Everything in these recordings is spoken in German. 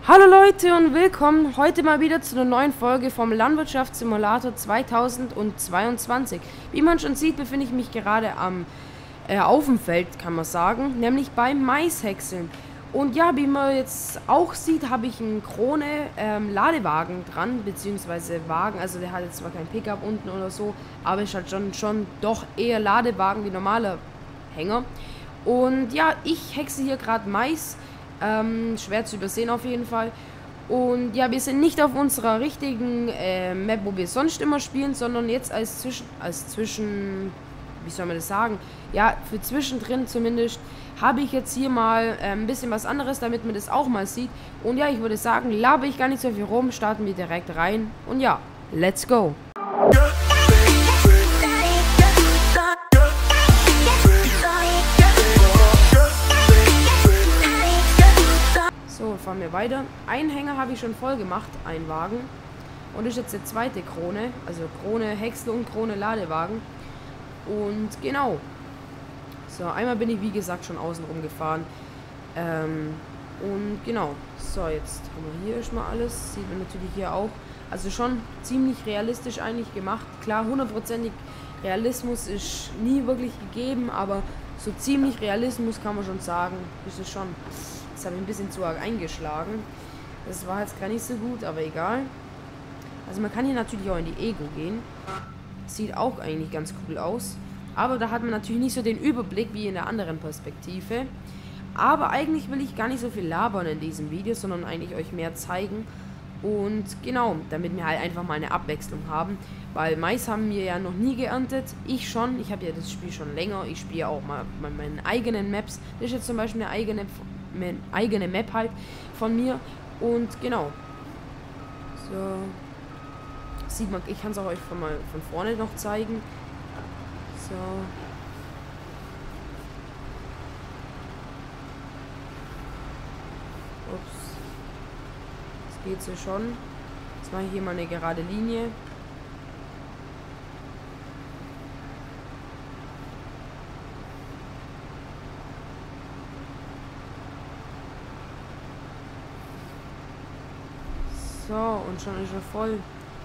Hallo Leute und willkommen heute mal wieder zu einer neuen Folge vom Landwirtschaftssimulator 2022. Wie man schon sieht, befinde ich mich gerade auf dem Feld, kann man sagen, nämlich beim Maishäckseln. Und ja, wie man jetzt auch sieht, habe ich einen Krone Ladewagen dran, beziehungsweise Wagen, also der hat jetzt zwar kein Pickup unten oder so, aber ist halt schon doch eher Ladewagen wie normaler Hänger. Und ja, ich hexe hier gerade Mais. Schwer zu übersehen auf jeden Fall. Und ja, wir sind nicht auf unserer richtigen Map, wo wir sonst immer spielen, sondern jetzt als Zwischen, wie soll man das sagen? Ja, für zwischendrin zumindest habe ich jetzt hier mal ein bisschen was anderes, damit man das auch mal sieht. Und ja, ich würde sagen, laber ich gar nicht so viel rum, starten wir direkt rein. Und ja, let's go! So, fahren wir weiter. Einen Hänger habe ich schon voll gemacht, ein Wagen. Und das ist jetzt der zweite Krone. Also Krone Häcksel und Krone Ladewagen. Und genau. So, einmal bin ich wie gesagt schon außen rum gefahren. Und genau. So, jetzt haben wir hier erstmal alles. Sieht man natürlich hier auch. Also schon ziemlich realistisch eigentlich gemacht. Klar, 100%ig Realismus ist nie wirklich gegeben, aber so ziemlich Realismus kann man schon sagen. Ist es schon. Das habe ich ein bisschen zu arg eingeschlagen. Das war jetzt gar nicht so gut, aber egal. Also man kann hier natürlich auch in die Ego gehen. Sieht auch eigentlich ganz cool aus. Aber da hat man natürlich nicht so den Überblick wie in der anderen Perspektive. Aber eigentlich will ich gar nicht so viel labern in diesem Video, sondern eigentlich euch mehr zeigen. Und genau, damit wir halt einfach mal eine Abwechslung haben. Weil Mais haben wir ja noch nie geerntet. Ich schon. Ich habe ja das Spiel schon länger. Ich spiele auch mal meine eigenen Maps. Das ist jetzt zum Beispiel eine eigene Map halt von mir. Und genau. So. Sieht man, ich kann es auch euch von vorne noch zeigen. So. Ups. Das geht so schon. Jetzt mache ich hier mal eine gerade Linie. So, und schon ist er voll.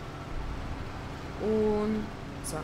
Und zack.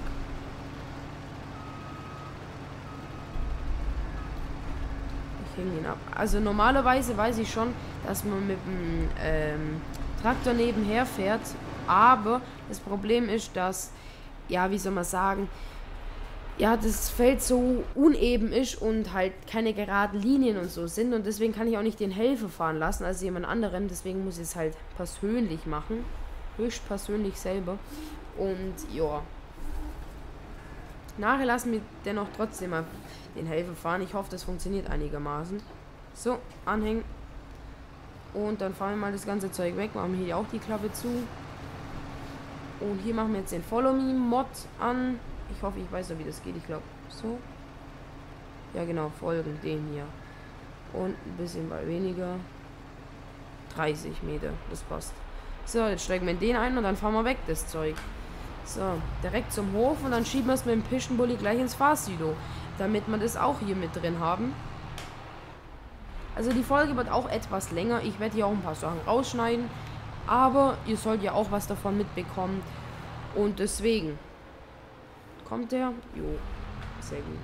Ich hänge ihn ab. Also normalerweise weiß ich schon, dass man mit dem Traktor nebenher fährt. Aber das Problem ist, dass, ja, wie soll man sagen, ja, das Feld so uneben ist und halt keine geraden Linien und so sind. Und deswegen kann ich auch nicht den Helfer fahren lassen, also jemand anderen. Deswegen muss ich es halt persönlich machen. Höchstpersönlich selber. Und ja. Nachher lassen wir dennoch trotzdem mal den Helfer fahren. Ich hoffe, das funktioniert einigermaßen. So, anhängen. Und dann fahren wir mal das ganze Zeug weg. Machen hier auch die Klappe zu. Und hier machen wir jetzt den Follow Me Mod an. Ich hoffe, ich weiß noch, wie das geht. Ich glaube, so. Ja, genau, folgen den hier. Und ein bisschen mal weniger. 30 Meter, das passt. So, jetzt steigen wir in den ein und dann fahren wir weg, das Zeug. So, direkt zum Hof und dann schieben wir es mit dem Pischenbully gleich ins Fahrsilo. Damit wir das auch hier mit drin haben. Also die Folge wird auch etwas länger. Ich werde hier auch ein paar Sachen rausschneiden. Aber ihr sollt ja auch was davon mitbekommen. Und deswegen... Kommt der? Jo, sehr gut.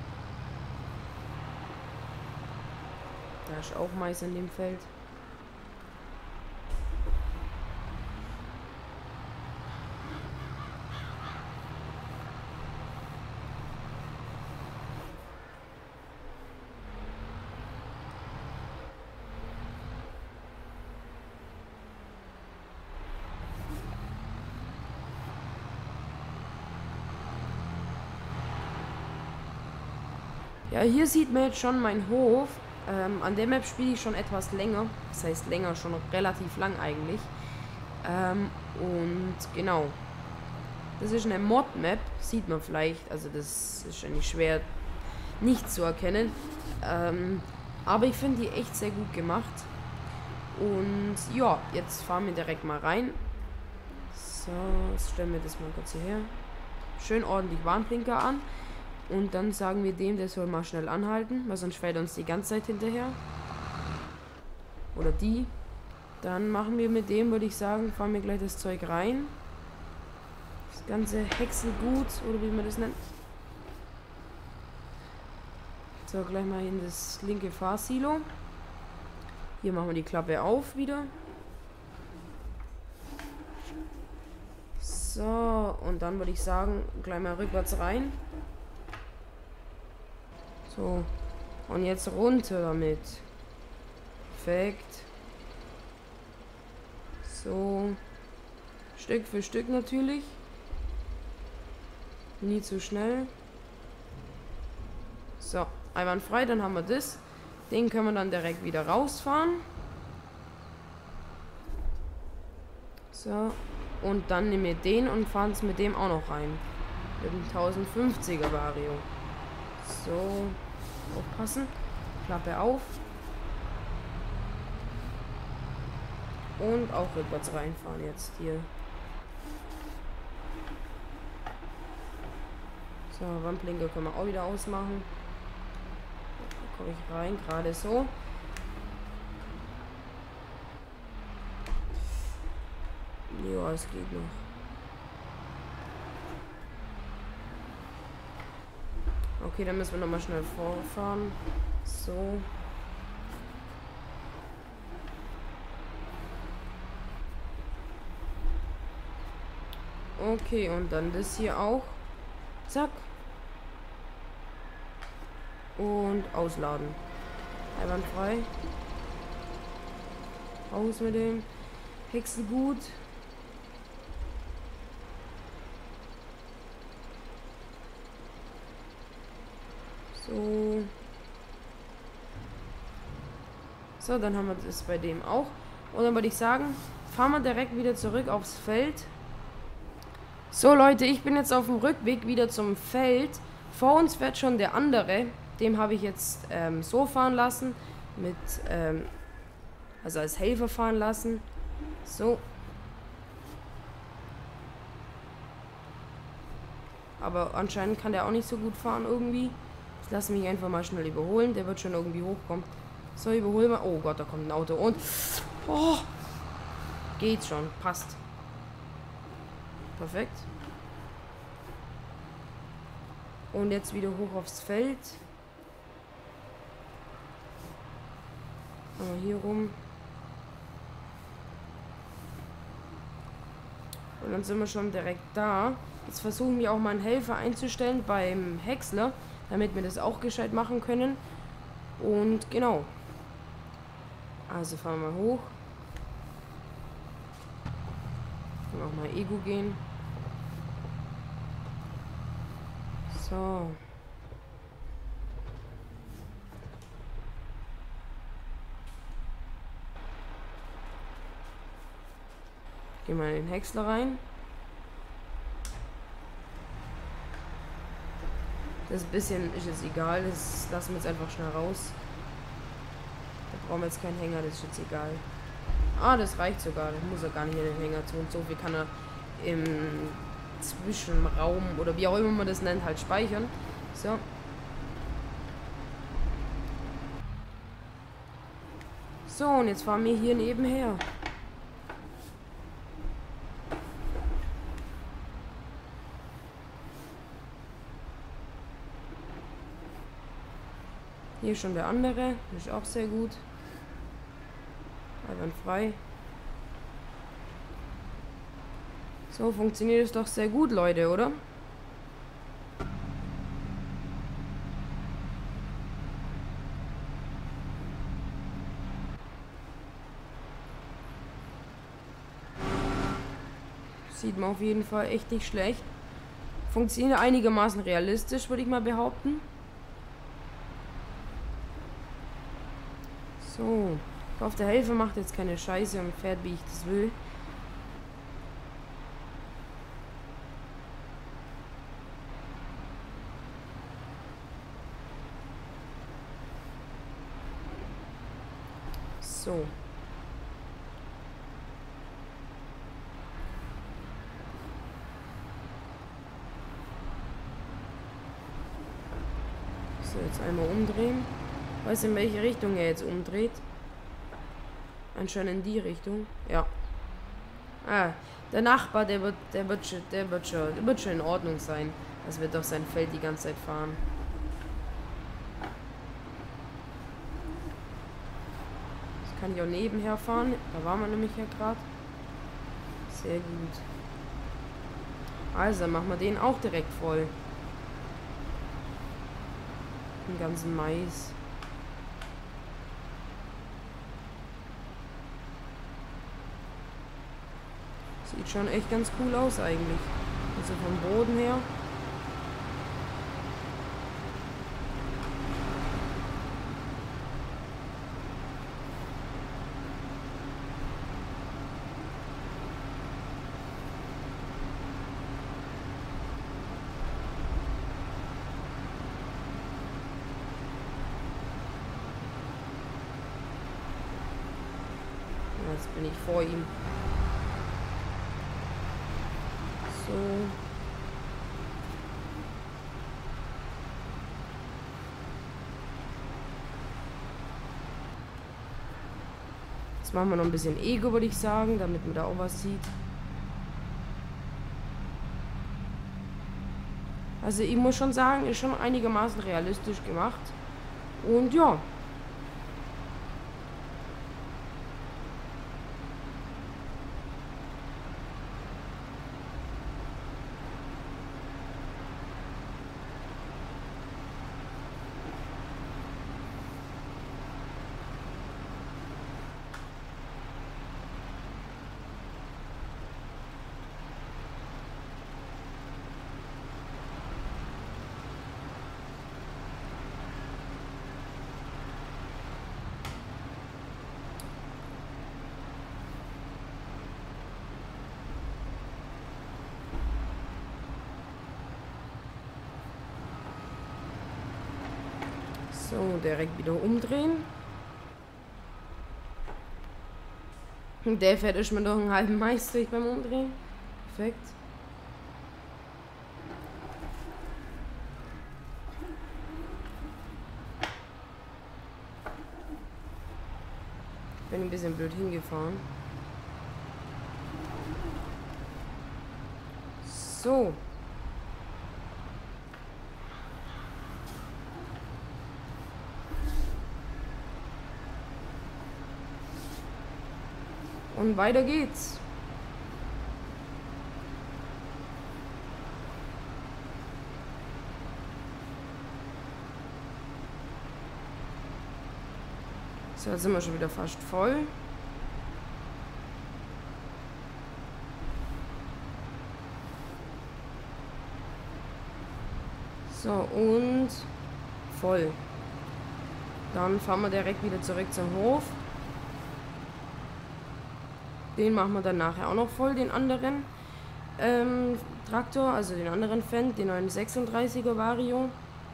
Da ist auch Mais in dem Feld. Ja, hier sieht man jetzt schon meinen Hof. An der Map spiele ich schon etwas länger. Das heißt länger, schon relativ lang eigentlich. Und genau. Das ist eine Mod-Map. Sieht man vielleicht. Also das ist eigentlich schwer nicht zu erkennen. Aber ich finde die echt sehr gut gemacht. Und ja, jetzt fahren wir direkt mal rein. So, jetzt stellen wir das mal kurz hierher. Schön ordentlich Warnblinker an. Und dann sagen wir dem, der soll mal schnell anhalten, weil sonst fährt er uns die ganze Zeit hinterher. Oder die. Dann machen wir mit dem, würde ich sagen, fahren wir gleich das Zeug rein. Das ganze Häckselgut, oder wie man das nennt. So, gleich mal in das linke Fahrsilo. Hier machen wir die Klappe auf wieder. So, und dann würde ich sagen, gleich mal rückwärts rein. So, und jetzt runter damit. Perfekt. So, Stück für Stück natürlich. Nie zu schnell. So, einwandfrei, dann haben wir das. Den können wir dann direkt wieder rausfahren. So, und dann nehmen wir den und fahren es mit dem auch noch rein. Mit dem 1050er Vario. So, aufpassen. Klappe auf. Und auch rückwärts reinfahren jetzt hier. So, Wandblinker können wir auch wieder ausmachen. Da komme ich rein, gerade so. Ja, es geht noch. Okay, dann müssen wir nochmal schnell vorfahren. So. Okay, und dann das hier auch. Zack. Und ausladen. Einwandfrei. Raus mit dem Häckselgut. So. So, dann haben wir das bei dem auch. Und dann würde ich sagen, fahren wir direkt wieder zurück aufs Feld. So Leute, ich bin jetzt auf dem Rückweg wieder zum Feld. Vor uns fährt schon der andere. Dem habe ich jetzt so fahren lassen. Mit, also als Helfer fahren lassen. So. Aber anscheinend kann der auch nicht so gut fahren irgendwie. Ich lasse mich einfach mal schnell überholen. Der wird schon irgendwie hochkommen. So, überholen wir. Oh Gott, da kommt ein Auto. Und... Oh! Geht schon. Passt. Perfekt. Und jetzt wieder hoch aufs Feld. Hier rum. Und dann sind wir schon direkt da. Jetzt versuchen wir auch mal einen Helfer einzustellen beim Häcksler, damit wir das auch gescheit machen können. Und genau. Also fahren wir hoch. Noch mal Ego gehen. So. Gehen wir in den Häcksler rein. Das bisschen ist jetzt egal, das lassen wir jetzt einfach schnell raus. Da brauchen wir jetzt keinen Hänger, das ist jetzt egal. Ah, das reicht sogar, das muss er gar nicht in den Hänger tun. So viel kann er im Zwischenraum oder wie auch immer man das nennt, halt speichern. So. So, und jetzt fahren wir hier nebenher. Hier schon der andere, ist auch sehr gut. Einwandfrei. So funktioniert es doch sehr gut, Leute, oder? Sieht man auf jeden Fall echt nicht schlecht. Funktioniert einigermaßen realistisch, würde ich mal behaupten. So. Ich hoffe, der Helfer macht jetzt keine Scheiße und fährt, wie ich das will. So. So, jetzt einmal umdrehen. Ich weiß, in welche Richtung er jetzt umdreht. Anscheinend in die Richtung. Ja. Ah, der Nachbar, der wird schon in Ordnung sein. Das wird doch sein Feld die ganze Zeit fahren. Das kann ich auch nebenher fahren. Da waren wir nämlich ja gerade. Sehr gut. Also, dann machen wir den auch direkt voll. Den ganzen Mais. Sieht schon echt ganz cool aus eigentlich. Also vom Boden her. Jetzt bin ich vor ihm. So. Jetzt machen wir noch ein bisschen Ego, würde ich sagen, damit man da auch was sieht. Also ich muss schon sagen, ist schon einigermaßen realistisch gemacht. Und ja. So, direkt wieder umdrehen. Der fährt ist mir doch einen halben Mais durch beim Umdrehen. Perfekt. Bin ein bisschen blöd hingefahren. So. Und weiter geht's. So, jetzt sind wir schon wieder fast voll. So, und voll. Dann fahren wir direkt wieder zurück zum Hof. Den machen wir dann nachher auch noch voll, den anderen Traktor, also den anderen Fendt, den neuen 36er Vario.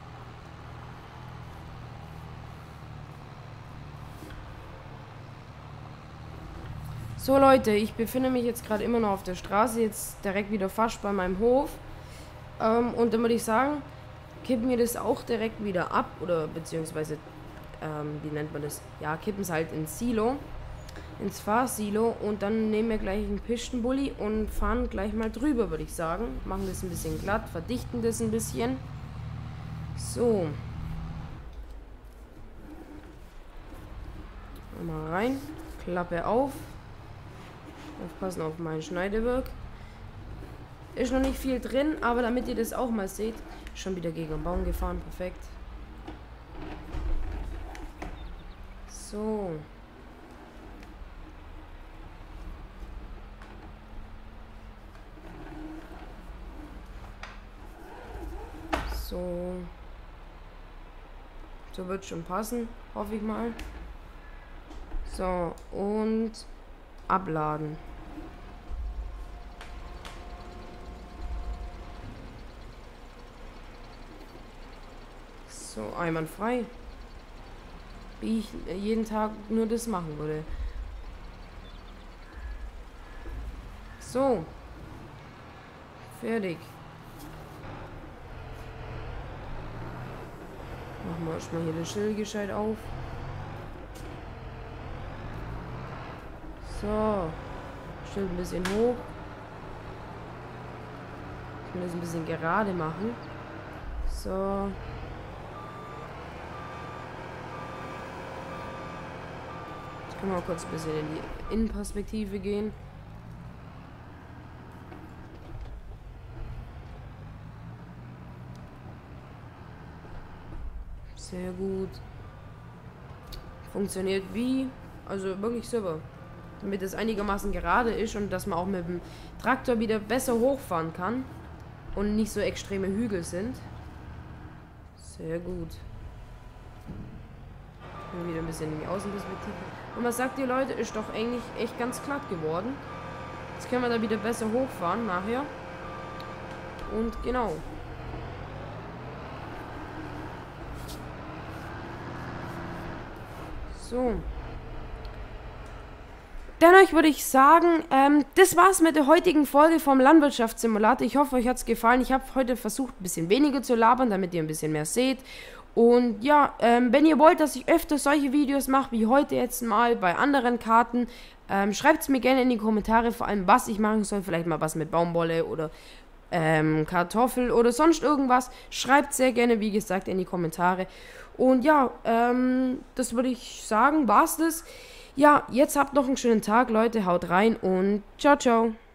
So Leute, ich befinde mich jetzt gerade immer noch auf der Straße, jetzt direkt wieder fast bei meinem Hof. Und dann würde ich sagen, kippen wir das auch direkt wieder ab, oder beziehungsweise, wie nennt man das? Ja, kippen es halt ins Silo. Ins Fahrsilo, und dann nehmen wir gleich einen Pistenbully und fahren gleich mal drüber, würde ich sagen. Machen das ein bisschen glatt, verdichten das ein bisschen. So. Mal rein. Klappe auf. Aufpassen auf mein Schneidewerk. Ist noch nicht viel drin, aber damit ihr das auch mal seht, schon wieder gegen den Baum gefahren. Perfekt. So. So wird schon passen, hoffe ich mal. So, und abladen. So, einwandfrei. Wie ich jeden Tag nur das machen würde. So. Fertig. Machen wir erstmal hier das Schild gescheit auf. So. Schild ein bisschen hoch. Ich will das ein bisschen gerade machen. So. Jetzt können wir mal kurz ein bisschen in die Innenperspektive gehen. Sehr gut. Funktioniert wie? Also wirklich super. Damit es einigermaßen gerade ist und dass man auch mit dem Traktor wieder besser hochfahren kann. Und nicht so extreme Hügel sind. Sehr gut. Wieder ein bisschen in die Außenperspektive. Und was sagt ihr, Leute? Ist doch eigentlich echt ganz glatt geworden. Jetzt können wir da wieder besser hochfahren nachher. Und genau. So. Dennoch würde ich sagen, das war's mit der heutigen Folge vom Landwirtschaftssimulator. Ich hoffe, euch hat's gefallen. Ich habe heute versucht, ein bisschen weniger zu labern, damit ihr ein bisschen mehr seht. Und ja, wenn ihr wollt, dass ich öfter solche Videos mache, wie heute jetzt mal bei anderen Karten, schreibt es mir gerne in die Kommentare, vor allem was ich machen soll. Vielleicht mal was mit Baumwolle oder Kartoffel oder sonst irgendwas. Schreibt sehr gerne, wie gesagt, in die Kommentare. Und ja, das würde ich sagen, war's das. Ja, jetzt habt noch einen schönen Tag, Leute. Haut rein und ciao, ciao.